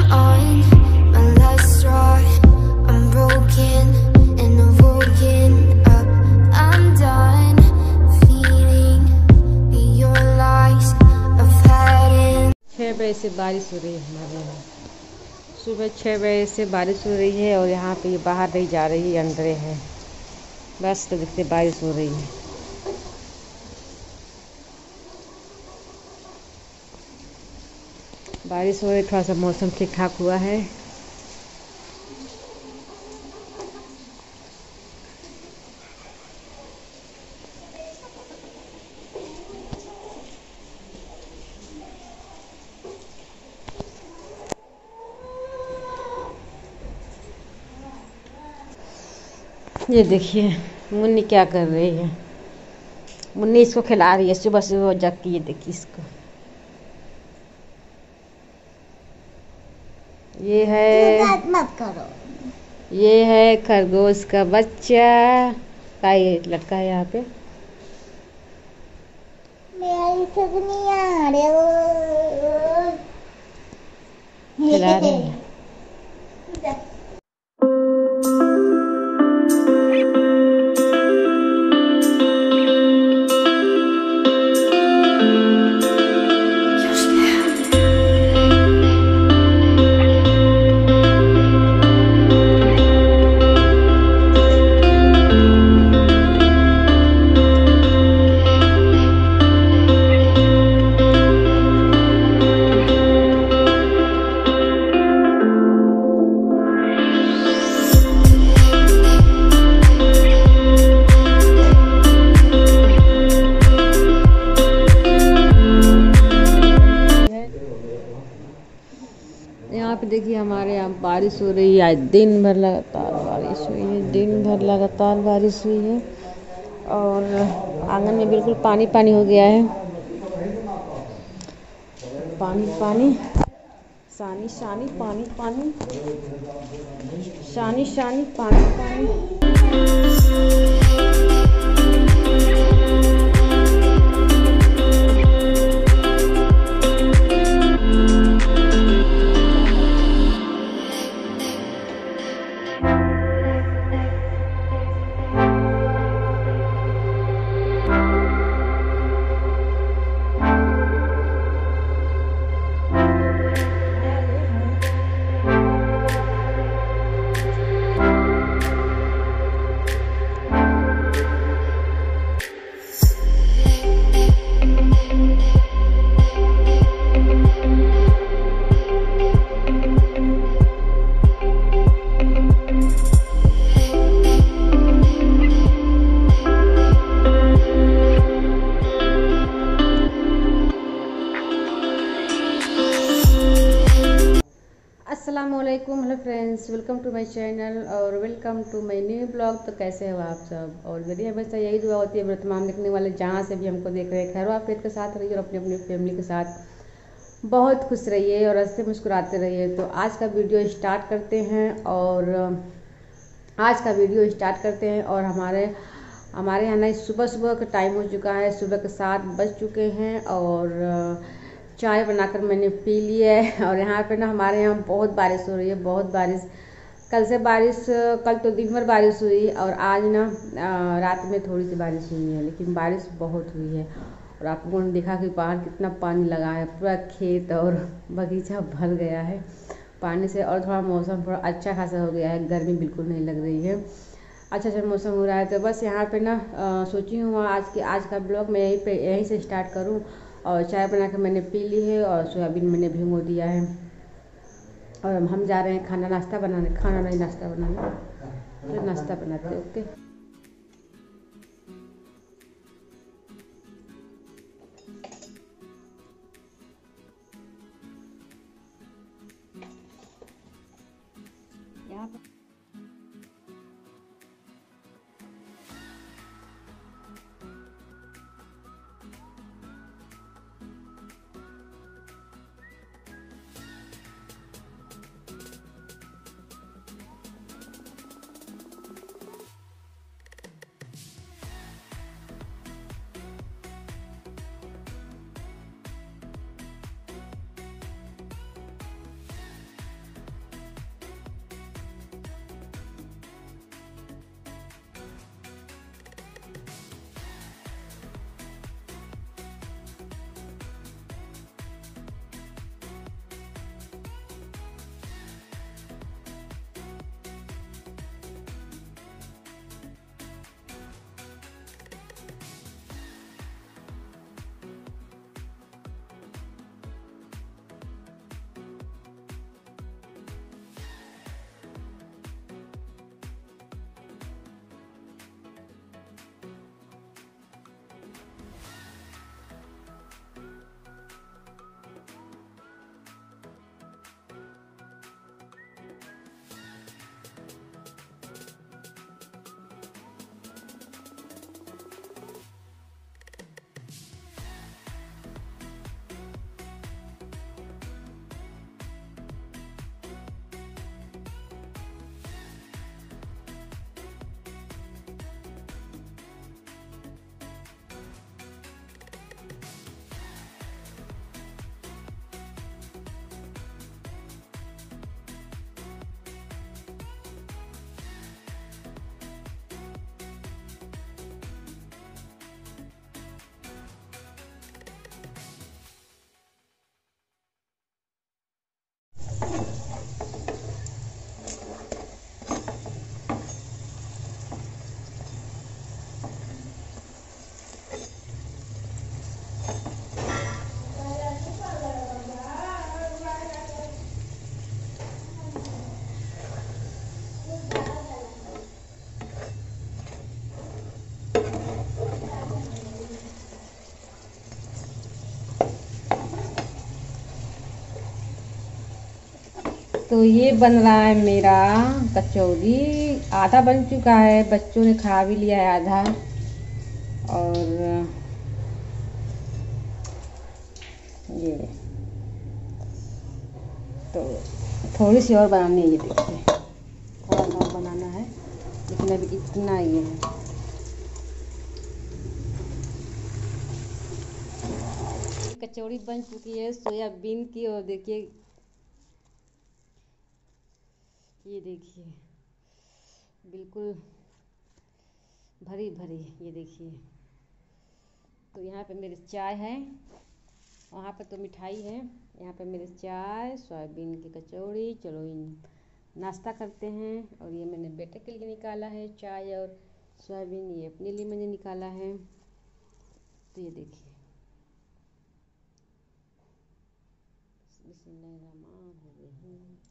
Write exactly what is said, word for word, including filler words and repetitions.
on my last straw. I'm broken and I'm woken up. I'm done feeling your lies. I've had it. छः बजे से बारिश हो रही है हमारे यहाँ। सुबह छः बजे से बारिश हो रही है और यहाँ पे ये बाहर नहीं जा रही है, अंदर है। बस तो देखते बारिश हो रही है। बारिश हो रही, थोड़ा सा मौसम ठीक ठाक हुआ है। ये देखिए मुन्नी क्या कर रही है। मुन्नी इसको खिला रही है सुबह सुबह जग के। ये देखिए इसको, ये है मत करो। ये है खरगोश का बच्चा का, ये लटका है यहाँ पे। खिला रही है। यहाँ पे देखिए हमारे यहाँ बारिश हो रही है। आज दिन भर लगातार बारिश हुई है, दिन भर लगातार बारिश हुई है और आंगन में बिल्कुल पानी पानी हो गया है। पानी पानी शानी शानी पानी पानी शानी शानी पानी पानी। अस्सलामुअलैकुम, hello friends, welcome to my channel और welcome to my new blog. तो कैसे हो आप सब? और मेरी हमेशा यही दुआ होती है मेरे तमाम देखने वाले जहाँ से भी हमको देख रहे हैं, खैर आफियत के साथ रहिए और अपनी अपनी फैमिली के साथ बहुत खुश रहिए और हंसते मुस्कुराते रहिए। तो आज का वीडियो स्टार्ट करते हैं और आज का वीडियो स्टार्ट करते हैं और हमारे हमारे यहाँ सुबह सुबह का टाइम हो चुका है। सुबह के सात बज चुके हैं और चाय बनाकर मैंने पी ली है। और यहाँ पे ना हमारे यहाँ बहुत बारिश हो रही है, बहुत बारिश। कल से बारिश, कल तो दिन भर बारिश हुई और आज ना रात में थोड़ी सी बारिश हुई है, लेकिन बारिश बहुत हुई है। और आप लोगों ने देखा कि बाहर कितना पानी लगा है, पूरा खेत और बगीचा भर गया है पानी से। और थोड़ा मौसम थोड़ा अच्छा खासा हो गया है, गर्मी बिल्कुल नहीं लग रही है, अच्छा अच्छा मौसम हो रहा है। तो बस यहाँ पे ना सोची हूँ आज की आज का ब्लॉग मैं यहीं पे यहीं से स्टार्ट करूँ। और चाय बना के मैंने पी ली है और सोयाबीन मैंने भिगो दिया है और हम जा रहे हैं खाना नाश्ता बनाने, खाना नहीं नाश्ता बनाने, तो नाश्ता बनाते। ओके, यहाँ पर तो ये बन रहा है मेरा कचौरी। आधा बन चुका है, बच्चों ने खा भी लिया है आधा। और ये तो थोड़ी सी और बनानी है, ये देखिए थोड़ा सा और बनाना है, लेकिन अभी इतना ही है। कचौड़ी बन चुकी है सोयाबीन की, और देखिए ये देखिए बिल्कुल भरी भरी, ये देखिए। तो यहाँ पे मेरे चाय है, वहाँ पे तो मिठाई है, यहाँ पे मेरे चाय सोयाबीन की कचौड़ी। चलो इन नाश्ता करते हैं। और ये मैंने बेटे के लिए निकाला है चाय और सोयाबीन, ये अपने लिए मैंने निकाला है। तो ये देखिए बिस्मिल्लाहिर्रहमानिर्रहीम।